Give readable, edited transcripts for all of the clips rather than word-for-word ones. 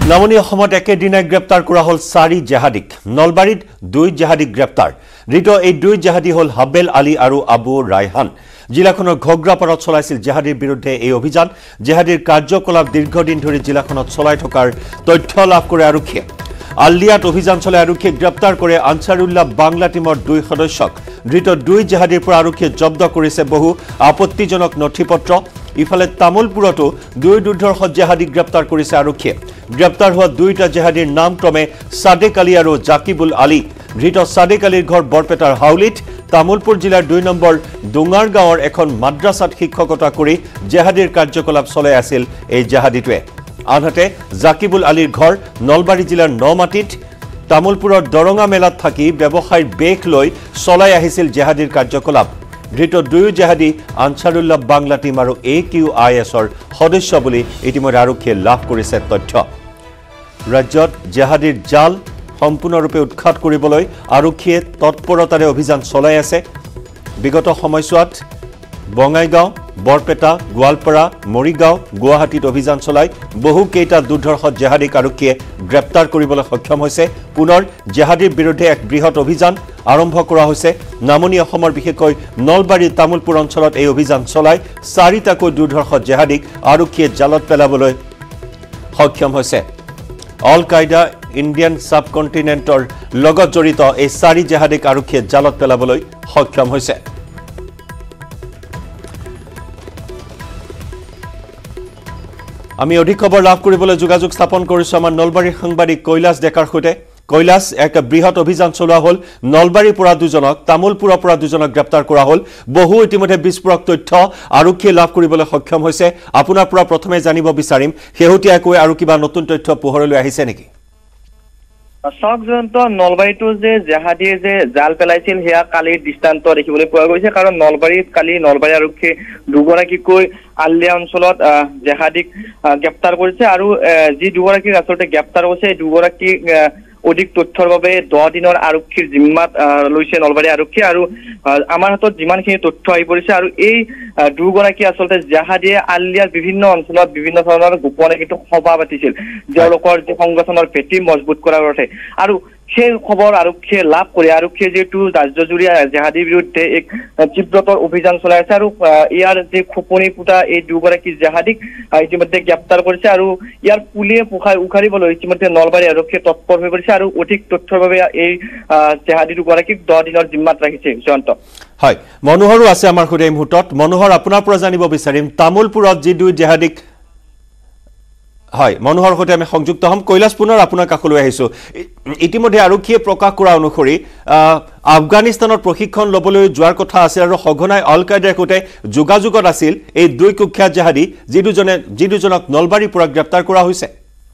নামনি অসমত একেদিনাই গ্ৰেপ্তাৰ কৰা হল 4 জেহাদীক নলবাৰীত 2 জেহাদীক গ্ৰেপ্তাৰ ৰিটো এই 2 জেহাদী হল হাবেল আলী আৰু আবু ৰায়হান জিলাখনৰ ঘগ্ৰাপাৰত চলাইছিল জেহাদীৰ বিৰুদ্ধে এই অভিযান জেহাদীৰ কাৰ্যকলাপ দীৰ্ঘদিন ধৰি জিলাখনত চলাই থকাৰ তথ্য লাভ কৰে আৰক্ষীয়ে আলিয়াত অভিযান চলাই আৰক্ষীয়ে গ্ৰেপ্তাৰ কৰে আনসাৰুল্লাহ বাংলা টিমৰ 2 সদস্যক ৰিটো 2 জেহাদীৰ পৰা আৰক্ষীয়ে জব্দ কৰিছে বহু আপত্তিজনক নথিপত্ৰ ইফালে তামুলপুৰতো 2 দুৰ্ধৰ্ষ জেহাদীক গ্ৰেপ্তাৰ কৰিছে আৰক্ষীয়ে গ্ৰেপ্তাৰ হোৱা 2টা জেহাদীৰ নাম ক্ৰমে সাদেক আলী আৰু জাকিবুল আলী ৰিটো সাদেক আলীৰ ঘৰ বৰপেটাৰ হাউলিত তামুলপুৰ জিলাৰ 2 নম্বৰ ডুঙাৰ গাঁৱৰ এখন মাদ্ৰাসাত শিক্ষকতা কৰি জেহাদীৰ কাৰ্যকলাপ চলাই আছিল এই জেহাদীটোৱে আনহাতে জাকিবুল আলীৰ ঘৰ নলবাৰী জিলাৰ নমাটিত তামুলপুৰৰ দৰঙা মেলাত থাকি ব্যৱসায়ৰ বেক লৈ চলাই আহিছিল জেহাদীৰ কাৰ্যকলাপ ৰিটো 2 জেহাদী আনসাৰুল্লাহ বাংলা টিম আৰু AQISৰ সদস্য বুলি ইতিমধ্যে আৰক্ষীয়ে লাভ কৰিছে তথ্য ৰাজ্যত জেহাদীৰ জাল সম্পূৰ্ণৰূপে উৎখাত কৰিবলৈ আৰক্ষীয়ে তৎপৰতাৰে অভিযান চলাই আছে বিগত সময়ছোৱাত বঙাইগাঁও বৰপেটা গোৱালপাৰা মৰিগাঁও গুৱাহাটীত অভিযান চলাই বহু কেইটা দুৰ্ধৰ্ষ জেহাদীক আৰক্ষীয়ে গ্ৰেপ্তাৰ কৰিবলৈ সক্ষম হৈছে পুনৰ জেহাদীৰ বিৰুদ্ধে এক বৃহৎ অভিযান আৰম্ভ কৰা হৈছে নামনি অসমৰ বিশেষকৈ নলবাৰী তামুলপুৰ অঞ্চলত এই অভিযান চলাই 4টাকৈ দুৰ্ধৰ্ষ জেহাদীক আৰক্ষীয়ে জালত পেলাবলৈ সক্ষম হৈছে অল কায়দা ইণ্ডিয়ান সাবকন্টিনেন্টৰ লগত জড়িত এই 4 জেহাদীক আৰক্ষীয়ে জালত পেলাবলৈ সক্ষম হৈছে আমি অধিক খবৰ লাভ কৰিবলৈ যোগাযোগ স্থাপন কৰিছো আমাৰ নলবাৰীৰ সাংবাদিক কৈলাশ ডেকাৰ সৈতে কৈলাশ এক বৃহৎ অভিযান চলোৱা হল নলবাৰীৰ পৰা দুজনক তামুলপুৰৰ পৰা দুজনক গ্ৰেপ্তাৰ কৰা হল বহু ইতিমধ্যে বিস্ফোৰক তথ্য আৰক্ষীয়ে লাভ কৰিবলৈ সক্ষম হৈছে আপোনাৰ পৰা প্ৰথমে জানিব বিচাৰিম শেহতীয়াকৈ আৰু কিবা নতুন তথ্য পোহৰলৈ আহিছে নেকি সবজন্ত নলবাৰীটো যে জেহাদীয়ে যে জাল পেলাইছিল হেয়া কালিৰ দৃষ্টান্ত দেখিবলৈ পোৱা গৈছে কাৰণ নলবাৰীত কালি নলবাৰী আৰক্ষীয়ে দুগৰাকীকৈ আলিয়া অঞ্চলত জেহাদীক গ্ৰেপ্তাৰ কৰিছে আৰু যি দুগৰাকী আচলতে গ্ৰেপ্তাৰ হৈছে দুগৰাকী অধিক তথ্যৰ বাবে 10 দিনৰ আৰক্ষীৰ জিম্মাত লৈছে নলবাৰী আৰক্ষী আৰু আমাৰ হাতত যিমানখিনি তথ্য আহি পৰিছে আৰু এই দুগৰাকী আচলতে জেহাদীয়ে আলিয়াৰ বিভিন্ন অঞ্চলত বিভিন্ন ধৰণৰ গোপনে কিন্তু সভা পাতিছিল তেওঁলোকৰ যে সংগঠনৰ ভেটি মজবুত কৰাৰ অৰ্থে আৰু সেই খবৰ আৰক্ষীয়ে লাভ কৰি আৰক্ষীয়ে যেটো ৰাজ্যজুৰি জেহাদীৰ বিৰুদ্ধে এক তীব্ৰতৰ অভিযান চলাই আছে আৰু ইয়াৰ যে খোপনি পুটা এই দুগৰাকী জেহাদীক ইতিমধ্যে গ্ৰেপ্তাৰ কৰিছে আৰু ইয়াৰ পুলিয়ে উখাৰিবলৈ ইতিমধ্যে নলবাৰী আৰক্ষীয়ে তৎপৰ হৈ পৰিছে আৰু অধিক তথ্যৰ বাবে এই জেহাদী দুগৰাকীক 10 দিনৰ জিম্মাত ৰাখিছে জয়ন্ত হয় মনোহৰো আছে আমাৰ সৈতে এই মুহূৰ্তত মনোহৰ আপোনাৰ পৰা জানিব বিচাৰিম তামুলপুৰত যি 2 জেহাদীক হয় মনোহৰ সৈতে আমি সংযুক্ত হম কৈলাশ পুনৰ আপোনাৰ কাষলৈ আহিছো ইতিমধ্যে আৰক্ষীয়ে প্ৰকাশ কৰা অনুসৰি আফগানিস্তানৰ প্ৰশিক্ষণ লবলৈ যোৱাৰ কথা আছে আৰু সঘনাই অল কায়দাৰ সৈতে যোগাযোগত আছিল এই 2 কুখ্যাত জেহাদী যি দুজনক নলবাৰীৰ পৰা গ্ৰেপ্তাৰ কৰা হৈছে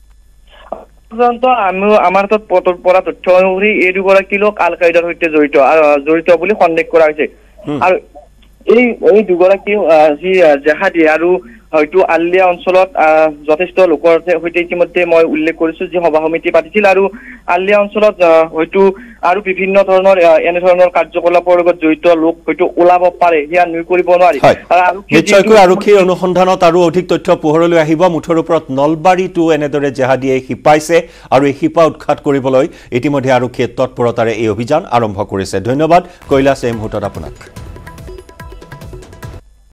আমাৰ পৰা তথ্য অনুসৰি এই দুগৰাকী লোক আল কায়দাৰ সৈতে জড়িত বুলি সন্দেহ কৰা হৈছে আৰু এই দুগৰাকী যি জেহাদী আৰু হয়তো আলিয়া অঞ্চলত যথেষ্ট লোকৰ সৈতে ইতিমধ্যে মই উল্লেখ কৰিছো যে সভা সমিতি পাতিছিল আৰু আলিয়া অঞ্চলত হয়তো আৰু বিভিন্ন ধৰণৰ এনে ধৰণৰ কাৰ্যকলাপৰ লগত জড়িত লোক হয়তো ওলাব পাৰে হিয়া নুই কৰিব নোৱাৰি আৰু নিশ্চয়কৈ আৰক্ষীৰ অনুসন্ধানত আৰু অধিক তথ্য পোহৰলৈ আহিব মুঠৰ ওপৰত নলবাৰীটো এনেদৰে জেহাদীয়ে শিপাইছে আৰু এই শিপা উৎখাত কৰিবলৈ ইতিমধ্যে আৰক্ষীয়ে তৎপৰতাৰে এই অভিযান আৰম্ভ কৰিছে ধন্যবাদ কৈলাশ এই মুহূৰ্তত আপোনাক